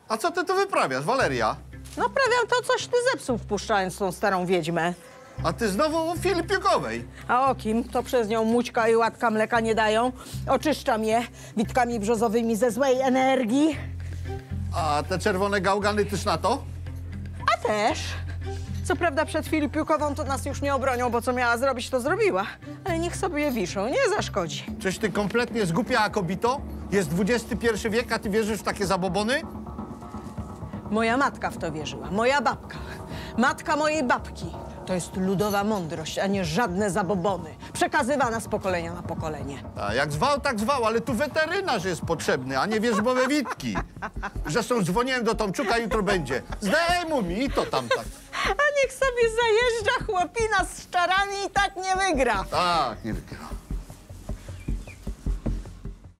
A co ty tu wyprawiasz, Waleria? Naprawiam to, coś ty zepsuł, wpuszczając tą starą wiedźmę. A ty znowu u Filipiukowej. A o kim? To przez nią Mućka i łatka mleka nie dają. Oczyszczam je witkami brzozowymi ze złej energii. A te czerwone gałgany też na to? A też. Co prawda przed Filipiukową to nas już nie obronią, bo co miała zrobić, to zrobiła. Ale niech sobie wiszą, nie zaszkodzi. Czyś ty kompletnie zgłupiała, kobito? Jest XXI wiek, a ty wierzysz w takie zabobony? Moja matka w to wierzyła, moja babka. Matka mojej babki. To jest ludowa mądrość, a nie żadne zabobony. Przekazywana z pokolenia na pokolenie. A jak zwał, tak zwał, ale tu weterynarz jest potrzebny, a nie wierzbowe witki. Zresztą dzwoniłem do Tomczuka, jutro będzie. Zdejmuj mi i to tam tak. A niech sobie zajeżdża chłopina z szczarami i tak nie wygra. Tak, nie wygra.